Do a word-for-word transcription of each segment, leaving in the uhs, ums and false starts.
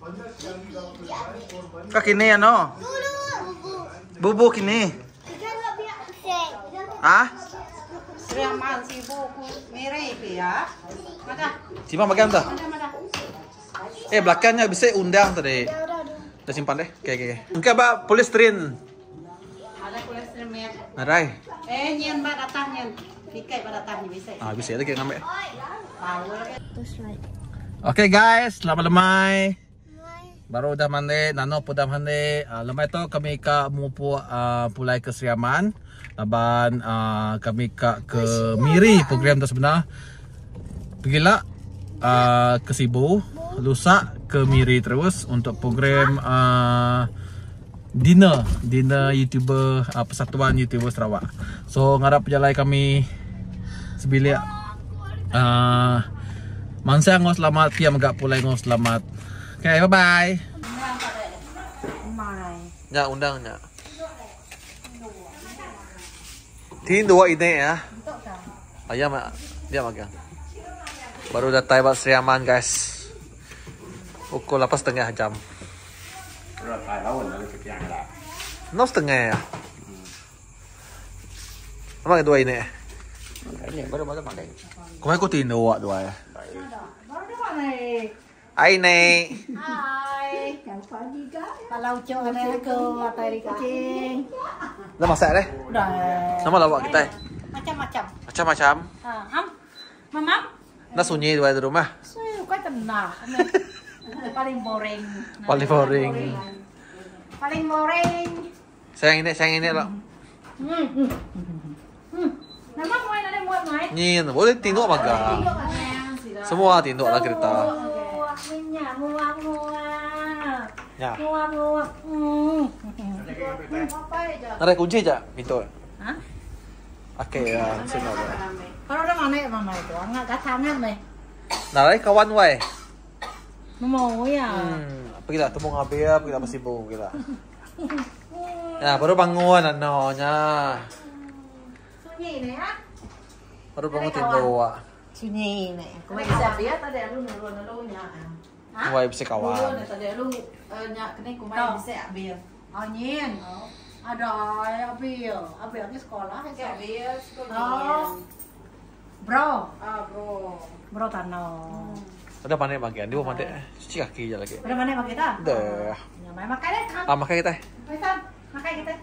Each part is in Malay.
Kak kini ano? Bubuk ini. Ah? Sriaman sibuk mirip ya. Mana? Simpan bagian tuh. Eh belakangnya bisa undang tadi. Udah simpan deh. Oke oke. Oke mbak polistrin. Ada polistrin mer. Ada. Eh nyen mbak datang nyen. Pikai mbak datang bisa. Ah bisa itu kita ngambil. Power. Oke guys, selamat lemai. Baru udah mandi, Nano pun udah mandi. Uh, lemai tu kami ka mupu uh, pulai ke Sriaman. Laban uh, kami ka ke Miri program tu sebenar. Pergilah uh, ke Sibu, lusa ke Miri terus untuk program uh, dinner, dinner YouTuber uh, Persatuan YouTuber Sarawak. So ngarap penjalai kami sebilik uh, Mansa ngos selamat, Pia megak pulai ngos selamat. Oke, okay, bye-bye. Ya, undangnya. Tin dua ini ya. Ayam dia magang. Baru datang buat Sriaman guys. Pukul delapan setengah jam. No setengah ya. Apa dua ini? Ini baru baru magang. Kemarin aku tin dua dua ya. Hai Nek. Hai. Kalau cowok ada ke materi kucing. Udah masak deh? Udah. Nama lawak kita. Macam-macam. Macam-macam. Ah, am. Mamam. Nah sunyi dua di rumah. Suka tenang. Paling boring. Paling boring. Paling boring. Sayang ini, sayang ini loh. Hmm. Hmm. Nama mau ada muat mai. Nyin, boleh tinduk magang. Semua tinduk lah kita. Minyak muak muak. Ya. Muak muak. Hmm. Ada kunci aja pintu. Hah? Oke ya, sini aja. Kalau ada mana mana itu, nggak katangan nih. Nah, kawan wae. Mau ya. Hmm, pergi lah, temu ngabe ya, pergi lah sibuk kita. Ya, baru bangun anonya. Sunyi nih ya. Baru bangun tinduk. Sunyi nih. Kau bisa lihat tadi lu nelu nelu nya. Wae bisa kawan. Tadi lu nya kene kumai bisa ambil. Anyin. Ada ambil. Ambil ke sekolah ya. Ambil sekolah. Bro. Ah, bro. Bro Tano. Udah pandai bagian, dia mau mandi cuci kaki aja lagi. Udah mana pakai kita? Udah. Ya, makan deh kan. Ah, makan kita. Makan, makan kita.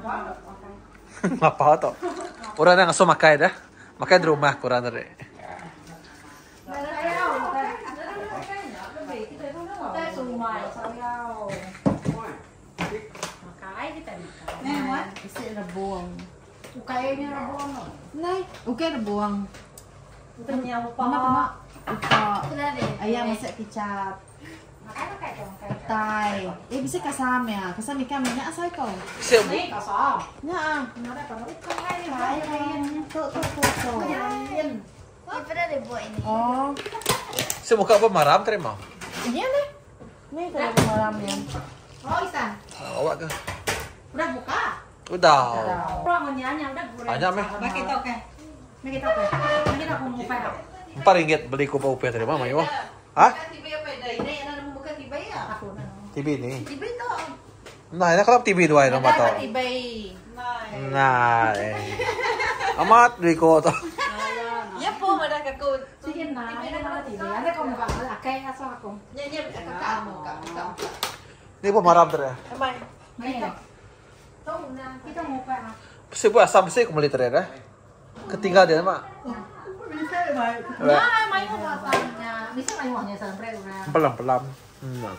Apa tuh? Orang yang ngasuh makan dah. Makan di rumah kurang dari. Rebuang. Ukainya rebuang. Nai, ukai rebuang. Utanya upa. Mama, upa. Ayam masak kicap. Petai. Eh bisa kasam ya. Kasam ikan minyak asal kau. Bisa. Kasam. Ya, mana kalau ukai lain. Tuh tuh tuh tuh. Lain. Daripada dia buat ini. Oh. Saya buka apa maram terima? Iya nih. Nih kalau malamnya. Oh, Isan. Awak ke? Udah buka? Udah. Orang nyanyi udah goreng. Banyak meh. Pakai toke. Pakai toke. Pakai aku mau pakai. Empat ringgit beli kupa upah dari mana Mayu? Hah? T V apa dah? Ini yang mau buka T V ya? Aku nak. T V ini. T V tu. Nah, ini kalau T V dua itu mata. T V. Nah, eh. Amat beli ko to. Ya po ada aku. Sige na. Ini mana T V? Ada kau mau buka? Akai asal aku. Ya ya kakak mau kakak. Ini pun maram ter. Amai. Ini. Tahu na kita mau pakai. Pasti buat asam sih kembali ter ya. Ketinggal dia mak. Bisa mai. Nah, mai mau pasangnya. Bisa mai uangnya sampai udah. Pelam-pelam. Hmm.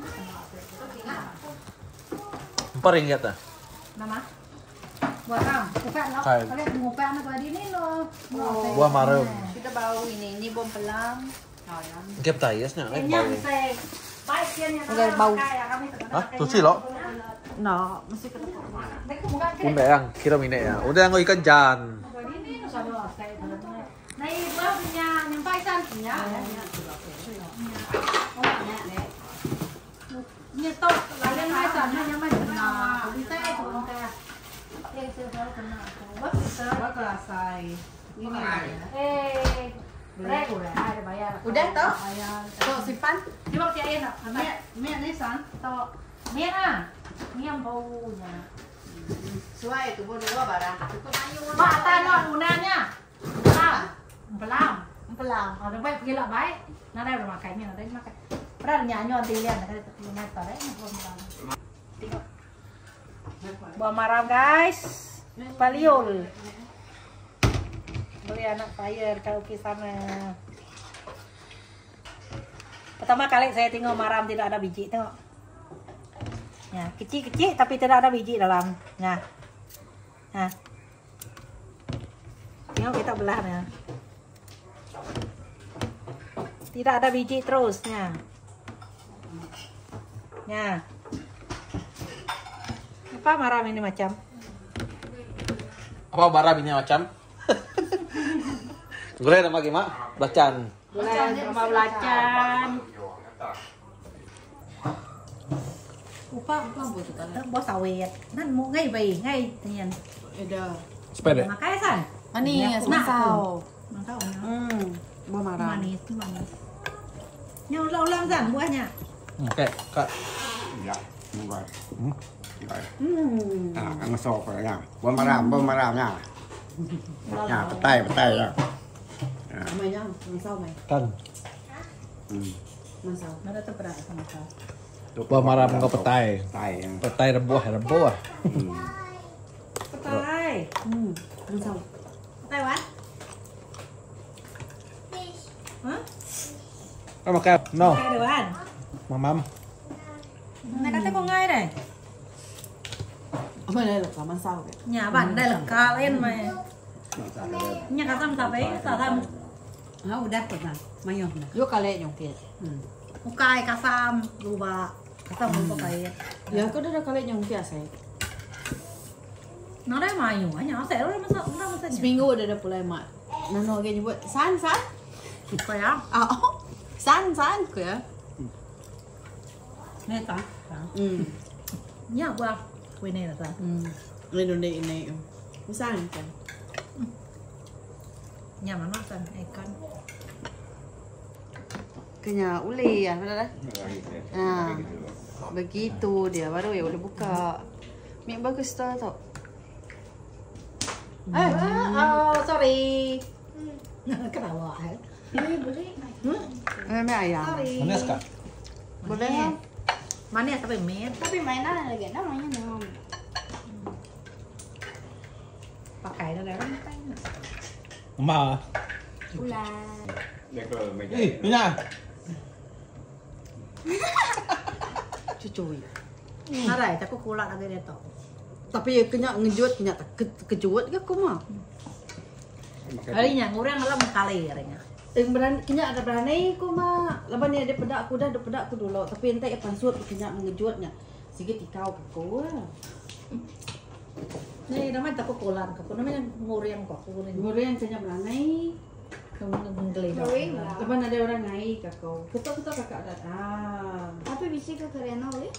Empat ringgit ah. Nama? Buat kamu, bukan lo. Kalian mau pakai anak tadi ini lo. Buah maram. Kita baru ini, ini bom pelam. Oh ya. Dia petayasnya kan Ini bau. bisa. Baik ya. Enggak bau. Hah? Suci lo? No, mesti ketemu. Unda yang kira minyak ya. Udah yang ikan jan. Ini nusa dua saya dalamnya. Nah, ini punya nyampai san punya. Oh, ya, Nek. Nyetok kalian mai san nyampai benar. Bisa itu kayak. Eh, saya baru kena. Wah, bisa. Wah, kelasai. Ini. Eh. Udah, udah, ada bayar. Udah toh? Bayar. Tuh simpan. Coba si ayah nak. Mie, mie ni san. Toh, mie ah. Mie yang baunya. Suai tu pun dua barang. Cukup ayu. Mata no gunanya. Pelam. Pelam. Pelang. Ada baik pergi lah baik. Nada udah makannya, nada makan. Pernah nyanyi orang tilian, nada itu mata deh, Tengok. Buah maram guys. Paliol. Beli anak fire kalau ke sana. Pertama kali saya tengok maram tidak ada biji, tengok. Ya, kecil-kecil tapi tidak ada biji dalam. Nah. Nah. Tengok kita belahnya. Tidak ada biji terusnya. Ya. Apa maram ini macam? Apa maram ini macam? Gulai nama gimana? Belacan. Bulan sama belacan. Upa, upa buat tu kan. Bos sawit. Nan mau ngay bay, ngay tiyan. Ada. Sepeda. Makanya san. Manis, masau. Masau. Hmm. Buah marah. Manis, manis. Nyaw ulang san buahnya. Oke, Kak. Dạ, đúng rồi. Hmm. Rồi. Hmm. À, ăn sổ phải nha. Bơm mà làm, bơm mà làm nha. Nha, bắt tay, bắt tay nha. À, Mày nhá, masau mày. Kan. ừ. Masau. Nada tu berat sama kau. Tuh, Bơm mà làm có sổ. petai. Tay. Petai rebuah, rebuah. Ừ. Petai. Hmm. Masau. Petai wan? Hah? Có một cái no, Petai được wan? mamam. Này kata kau ngay này. Apa ni lah masau ke? Nhà bạn đây là kalian mày. Nó ra đây. Nhà kata sampai sampai Ah, udah pernah. Mayo. Yo kali nyong ke. Hmm. mukai kasam lupa kasam lupa kayak. Ya, kau dah kali nyong biasa. Nó đấy mà nhỏ nhỏ sẽ nó masa nó masa Seminggu udah ada pulai mak. Nano ke nyebut san san. kayak Ah, oh. San san ke ya? này ta. Hmm. Nhớ qua quên này là ta. Hmm. Ini donde ini. San kan. Nhà mà nó cần ikan. Kenya uli ya, benar dah? Rồi. Ah. Begitu dia baru ya udah buka. Mie bagus tau tau. Eh, oh sorry. Ketawa. Eh, mie ayam. Manis Kak? Boleh kan? Manis tapi mie Tapi mainan lagi namanya nom. pakai nó đấy. Mà. Ulan. Đây cơ mày. Ih, ini nha. Cucuy. Nó đẩy chắc có cô lạ cái này tao. Tapi ya kena ngejut, kena ke, kejut ke aku mah. Ấy nhà ngủ đang nó làm kali rồi nha. Yang berani, kena ada berani aku mah. Lepas ni ada pedak aku dah, ada pedak aku dulu. Tapi nanti ya pansut kena ngejutnya. Sikit ikau ke aku. Này nó mới tao có cô lạ, cô nó mới ngủ riêng của cô này. Goreng kena berani. Không ngừng geli đâu. Goreng lah. Lepas ada orang naik ke kau. Ketok-ketok kakak ada. Ah. Tapi bisa ke Korea boleh?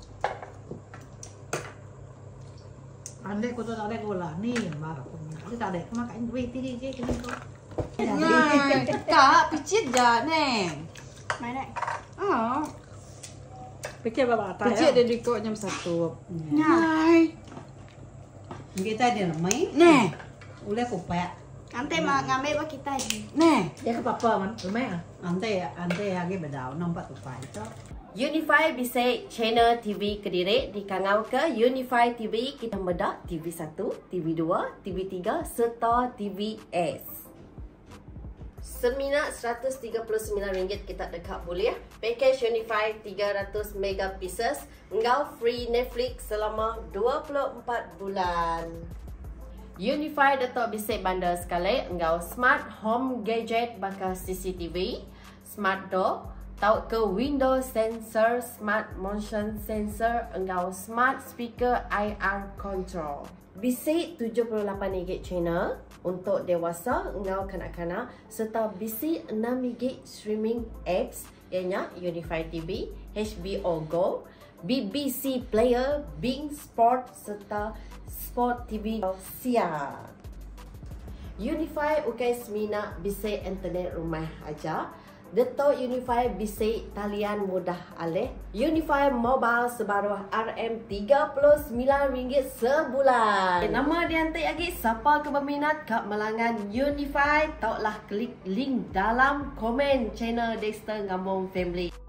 Andai cô tao đây cô là ni mà cái tao để mà cái vi tí đi cái cái cô. Nah, kak, picit je, Neng. Main nak? Ah, Pikir bapak tak. picit dia dikot jam satu. Nah. Kita dia namai. Neng, Ule cô pẹ. Nanti mak ngambil apa kita ni? Neng. Dia ke papa man, rumah ah. Ante, ante lagi bedau nampak tupai tu. Unify Bisik Channel T V Kediri dikangau ke Unify T V kita medak T V satu, T V dua, T V tiga serta T V S. Seminat seratus tiga puluh sembilan ringgit kita dekat boleh. Package Unify tiga ratus megapixels, engkau free Netflix selama dua puluh empat bulan. Unify Datuk Bisik bandar sekali, engkau smart home gadget bakal C C T V, smart door, tahu ke window sensor, smart motion sensor, engkau smart speaker I R control. Bisik tujuh puluh lapan ringgit channel untuk dewasa, engkau kanak-kanak, serta Bisik enam ringgit streaming apps ianya Unify T V, H B O Go, B B C Player, Bing Sport serta Sport T V Sia. Unify ukai semina bisik internet rumah aja. Detok Unify bisik talian mudah alih. Unify mobile sebaru R M tiga puluh sembilan ringgit sebulan. Nama diantik lagi siapa ke berminat kat Malangan Unify, taulah klik link dalam komen channel Dexter Ngambung Family.